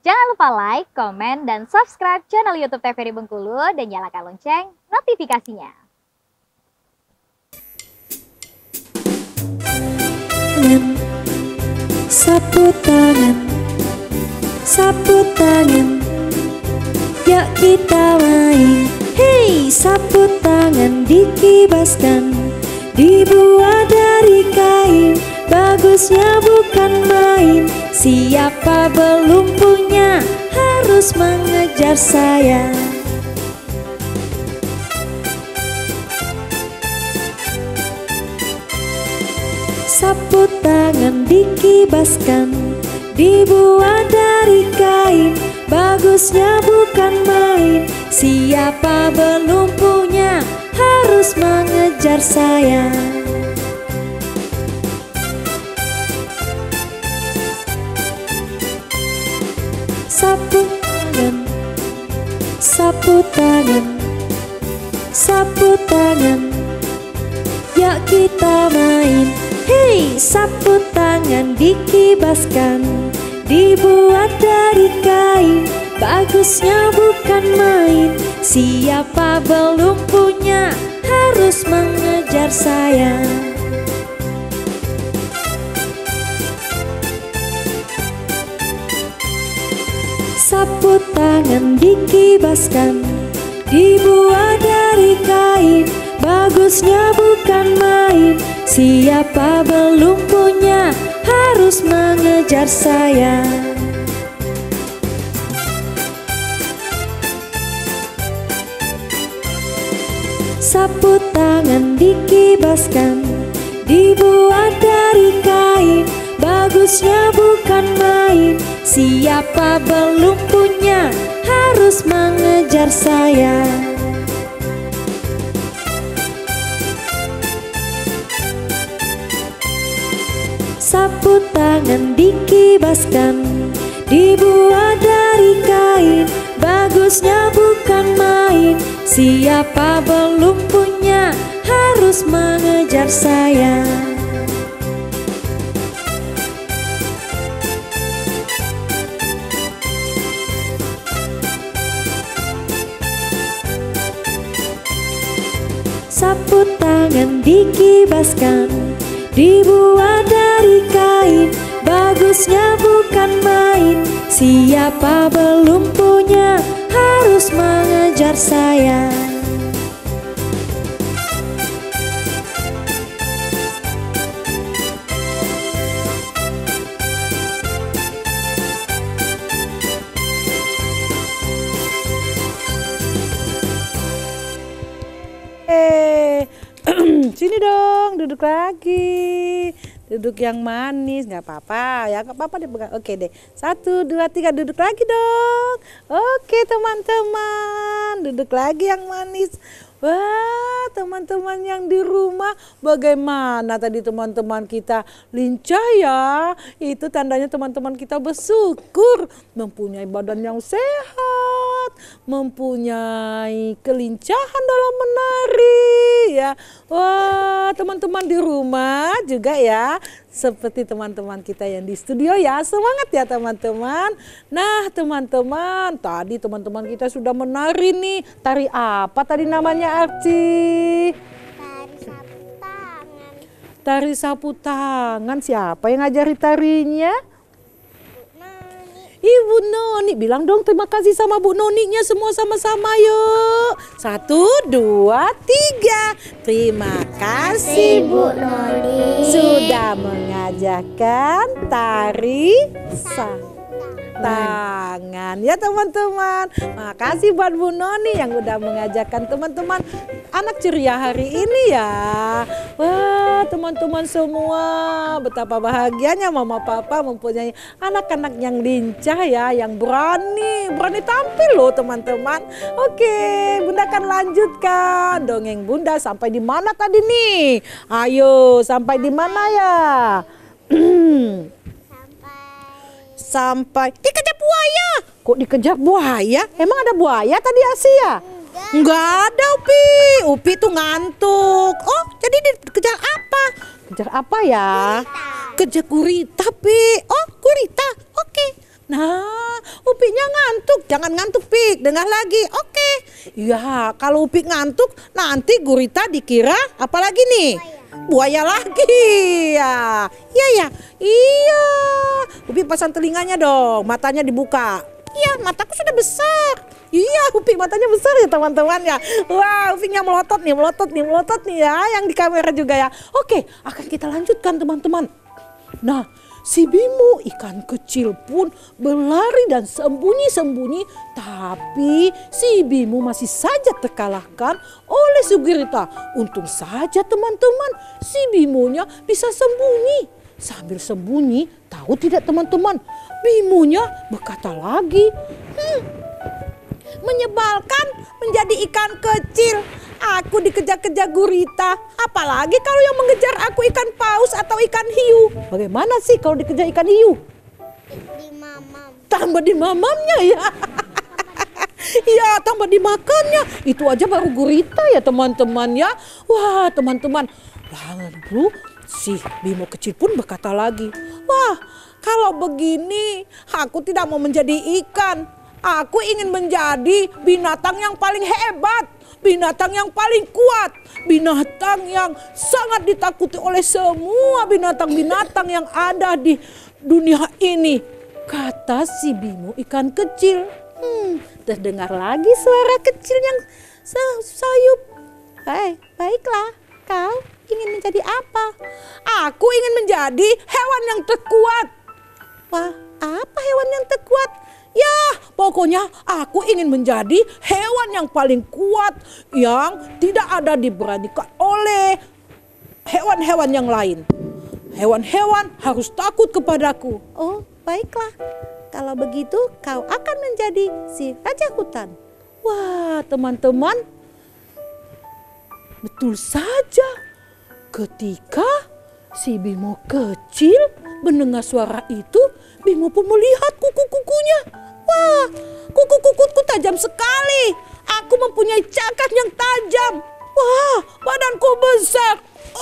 Jangan lupa like, komen, dan subscribe channel YouTube TVRI Bengkulu dan nyalakan lonceng notifikasinya. Sapu tangan, sapu tangan, yuk kita main. Hey, sapu tangan dikibaskan, dibuat dari kain, bagusnya bukan main. Siapa belum punya harus mengejar saya. Sapu tangan dikibaskan, dibuat dari kain, bagusnya bukan main. Siapa belum punya harus mengejar saya. Sapu tangan, sapu tangan, sapu tangan, yuk kita main. Hei, sapu tangan dikibaskan, dibuat dari kain, bagusnya bukan main. Siapa belum punya harus mengejar saya. Sapu tangan dikibaskan, dibuat dari kain, bagusnya bukan main. Siapa belum punya harus mengejar saya. Sapu tangan dikibaskan, dibuat dari kain, bagusnya bukan main. Siapa belum punya harus mengejar saya. Sapu tangan dikibaskan, dibuat dari kain, bagusnya bukan main. Siapa belum punya harus mengejar saya. Sapu tangan dikibaskan, dibuat dari kain, bagusnya bukan main. Siapa belum punya harus mengejar saya. Sini dong, duduk lagi. Duduk yang manis, nggak apa-apa ya, nggak apa-apa deh. Oke deh, 1, 2, 3, duduk lagi dong. Oke teman-teman, duduk lagi yang manis. Wah, teman-teman yang di rumah, bagaimana tadi teman-teman kita lincah ya? Itu tandanya teman-teman kita bersyukur, mempunyai badan yang sehat, mempunyai kelincahan dalam menari ya. Wah, teman-teman di rumah juga ya, seperti teman-teman kita yang di studio ya. Semangat ya teman-teman. Nah teman-teman, tadi teman-teman kita sudah menari nih. Tari apa tadi namanya Arci? Tari sapu tangan. Tari sapu tangan. Siapa yang ngajari tarinya? Ibu Noni. Bilang dong terima kasih sama Bu Noninya semua sama-sama yuk. 1, 2, 3. Terima kasih Bu Noni sudah mengajarkan tari sapu tangan ya teman-teman. Makasih buat Bu Noni yang udah mengajarkan teman-teman anak ceria hari ini ya. Wah teman-teman semua, betapa bahagianya mama papa mempunyai anak-anak yang lincah ya, yang berani tampil loh teman-teman. Oke, Bunda akan lanjutkan dongeng Bunda sampai di mana tadi nih? Ayo sampai di mana ya? Sampai dikejar buaya. Kok dikejar buaya? Emang ada buaya tadi Asia? Enggak ada Upi. Upi tuh ngantuk. Oh jadi dikejar apa? Kejar apa ya? Kejar gurita Pi. Oh gurita. Oke. Nah Upiknya ngantuk. Jangan ngantuk, Pik. Dengar lagi. Oke. Ya, kalau Upik ngantuk, nanti Gurita dikira apalagi nih? Buaya lagi. Ya. Iya. Iya. Upik pasang telinganya dong. Matanya dibuka. Iya, mataku sudah besar. Iya, Upik matanya besar ya teman-teman ya. Wah, Upiknya melotot nih ya. Yang di kamera juga ya. Oke, akan kita lanjutkan teman-teman. Nah, si Bimo ikan kecil pun berlari dan sembunyi-sembunyi. Tapi si Bimo masih saja terkalahkan oleh si Gurita. Untung saja teman-teman, si Bimonya bisa sembunyi. Sambil sembunyi, tahu tidak teman-teman, Bimonya berkata lagi, menyebalkan menjadi ikan kecil. Aku dikejar-kejar Gurita. Apalagi kalau yang mengejar aku ikan paus atau ikan hiu. Bagaimana sih kalau dikejar ikan hiu? Dimamam. Tambah dimamamnya ya. Iya, tambah dimakannya. Itu aja baru Gurita ya teman-teman ya. Wah teman-teman. Lalu si Bimo kecil pun berkata lagi, wah kalau begini aku tidak mau menjadi ikan. Aku ingin menjadi binatang yang paling hebat, binatang yang paling kuat, binatang yang sangat ditakuti oleh semua binatang-binatang yang ada di dunia ini. Kata si Bimo ikan kecil. Terdengar lagi suara kecil yang sayup. Hei, baiklah, kau ingin menjadi apa? Aku ingin menjadi hewan yang terkuat. Wah, apa hewan yang terkuat? Ya, pokoknya aku ingin menjadi hewan yang paling kuat yang tidak ada diberanikan oleh hewan-hewan yang lain. Hewan-hewan harus takut kepadaku. Oh, baiklah. Kalau begitu kau akan menjadi si raja hutan. Wah, teman-teman. Betul saja. Ketika si Bimo kecil mendengar suara itu, Bimo pun melihat kuku-kukunya. Wah, kuku-kukuku tajam sekali. Aku mempunyai cakar yang tajam. Wah, badanku besar.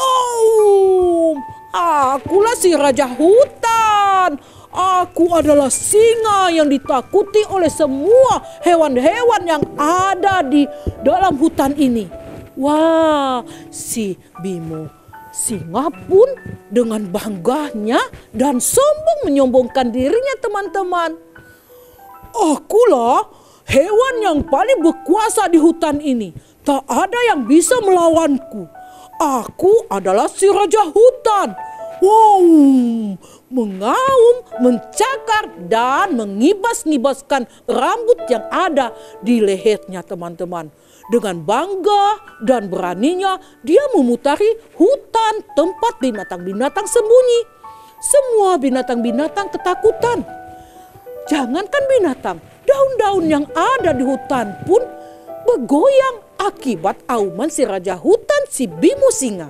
Oh, akulah si raja hutan. Aku adalah singa yang ditakuti oleh semua hewan-hewan yang ada di dalam hutan ini. Wah, si Bimo singa pun dengan bangganya dan sombong menyombongkan dirinya teman-teman. Akulah hewan yang paling berkuasa di hutan ini. Tak ada yang bisa melawanku. Aku adalah si raja hutan. Wow, mengaum, mencakar dan mengibas-ngibaskan rambut yang ada di lehernya teman-teman. Dengan bangga dan beraninya dia memutari hutan tempat binatang-binatang sembunyi. Semua binatang-binatang ketakutan. Jangankan binatang, daun-daun yang ada di hutan pun bergoyang akibat auman si raja hutan si Bimo singa.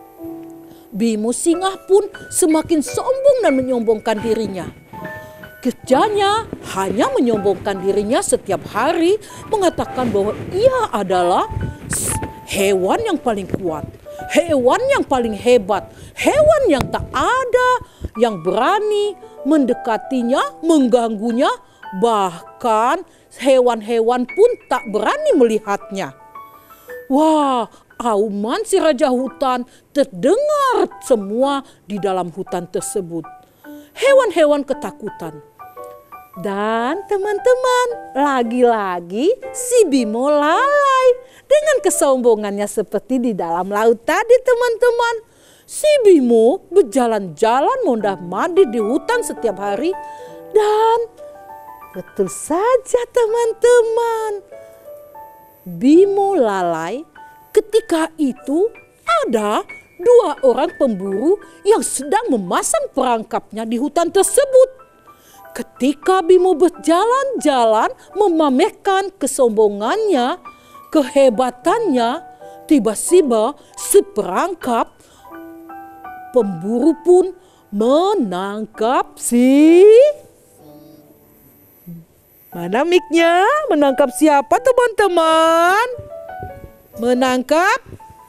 Bimo singa pun semakin sombong dan menyombongkan dirinya. Kerjanya hanya menyombongkan dirinya setiap hari, mengatakan bahwa ia adalah hewan yang paling kuat, hewan yang paling hebat, hewan yang tak ada yang berani mendekatinya, mengganggunya, bahkan hewan-hewan pun tak berani melihatnya. Wah, auman si raja hutan terdengar semua di dalam hutan tersebut. Hewan-hewan ketakutan. Dan teman-teman, lagi-lagi si Bimo lalai dengan kesombongannya seperti di dalam laut tadi teman-teman. Si Bimo berjalan-jalan mondar-mandir di hutan setiap hari. Dan betul saja teman-teman, Bimo lalai. Ketika itu ada 2 orang pemburu yang sedang memasang perangkapnya di hutan tersebut. Ketika Bimo berjalan-jalan memamerkan kesombongannya, kehebatannya, tiba-tiba seperangkap pemburu pun menangkap si... Mana mic-nya? Menangkap siapa teman-teman? Menangkap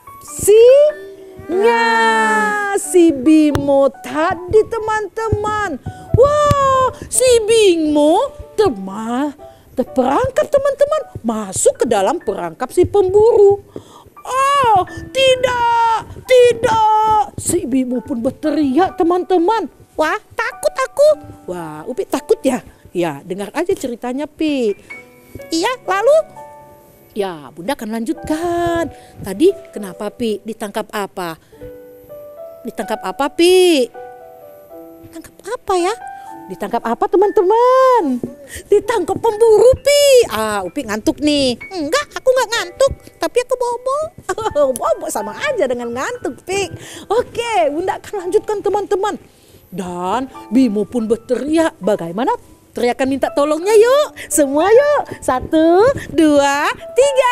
singa, si Bimo tadi teman-teman. Wah, si Bimo terperangkap teman-teman, masuk ke dalam perangkap si pemburu. Oh, tidak. Si Bimo pun berteriak teman-teman. Wah, takut aku. Wah, Upi takut ya? Ya, dengar aja ceritanya, Pi. Iya, lalu? Ya, Bunda akan lanjutkan. Tadi kenapa, Pi? Ditangkap apa? Ditangkap apa, Pi? Ditangkap apa ya? Ditangkap apa teman-teman? Ditangkap pemburu, Pi. Upi ngantuk nih. Enggak, aku nggak ngantuk. Tapi aku bobo. Bobo sama aja dengan ngantuk, Pi. Oke, Bunda akan lanjutkan teman-teman. Dan Bimo pun berteriak. Bagaimana teriakan minta tolongnya yuk? Semua yuk. 1, 2, 3.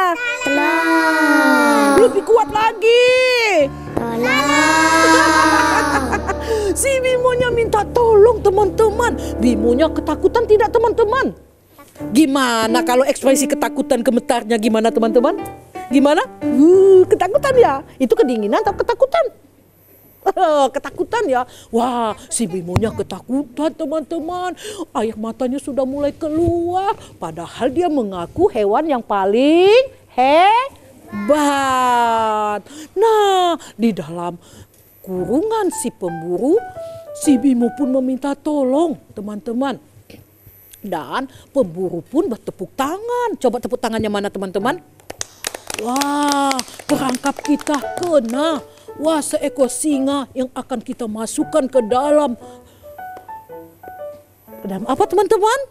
Tolong. Lebih kuat lagi. Si Bimonya minta tolong teman-teman. Bimonya ketakutan tidak teman-teman? Gimana kalau ekspresi ketakutan gemetarnya gimana teman-teman? Gimana? Ketakutan ya? Itu kedinginan atau ketakutan? Ketakutan ya. Wah, si Bimonya ketakutan teman-teman. Air matanya sudah mulai keluar. Padahal dia mengaku hewan yang paling hebat. Nah, di dalam kurungan si pemburu, si Bimo pun meminta tolong teman-teman. Dan pemburu pun bertepuk tangan. Coba tepuk tangannya mana teman-teman? Wah, perangkap kita kena. Wah, seekor singa yang akan kita masukkan ke dalam apa teman-teman?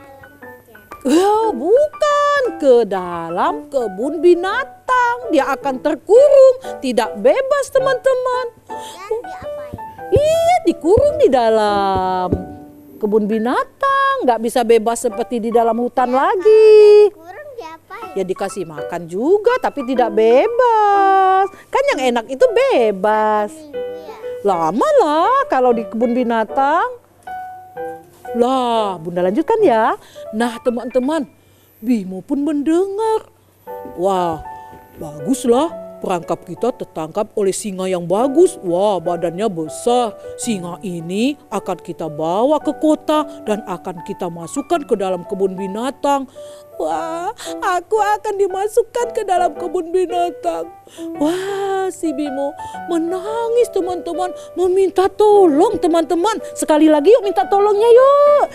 Bukan, ke dalam kebun binatang. Dia akan terkurung, tidak bebas teman-teman. Dan diapain? Iya, dikurung di dalam kebun binatang, nggak bisa bebas seperti di dalam hutan lagi. Kurang diapain? Ya dikasih makan juga, tapi tidak bebas. Kan yang enak itu bebas. Minggu ya? Lama lah kalau di kebun binatang. Lah, Bunda lanjutkan ya. Nah teman-teman, Bimo pun mendengar. Wah, baguslah. Perangkap kita tertangkap oleh singa yang bagus. Wah, badannya besar. Singa ini akan kita bawa ke kota dan akan kita masukkan ke dalam kebun binatang. Wah, aku akan dimasukkan ke dalam kebun binatang. Wah, si Bimo menangis teman-teman. Meminta tolong teman-teman. Sekali lagi yuk minta tolongnya yuk.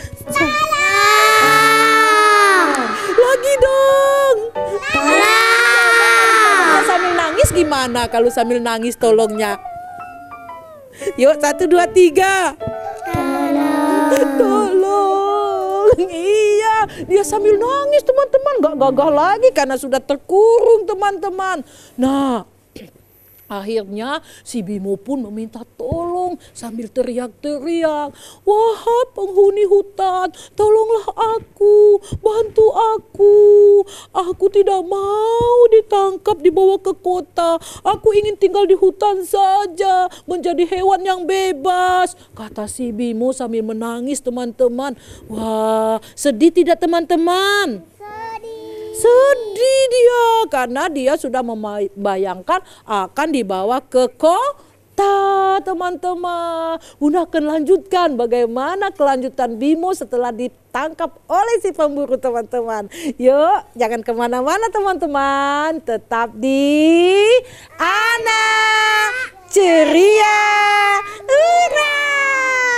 Lagi dong. Sambil nangis gimana kalau sambil nangis tolongnya? Yuk 1, 2, 3. Tolong. Iya, dia sambil nangis teman-teman. Gak gagah lagi karena sudah terkurung teman-teman. Nah, akhirnya si Bimo pun meminta tolong sambil teriak-teriak. Wahai penghuni hutan, tolonglah aku, bantu aku. Aku tidak mau ditangkap dibawa ke kota. Aku ingin tinggal di hutan saja, menjadi hewan yang bebas. Kata si Bimo sambil menangis teman-teman. Wah, sedih tidak teman-teman? Sedih dia karena dia sudah membayangkan akan dibawa ke kota teman-teman. Bunda akan lanjutkan bagaimana kelanjutan Bimo setelah ditangkap oleh si pemburu teman-teman. Yuk jangan kemana-mana teman-teman. Tetap di Anak Ceria. Hurra!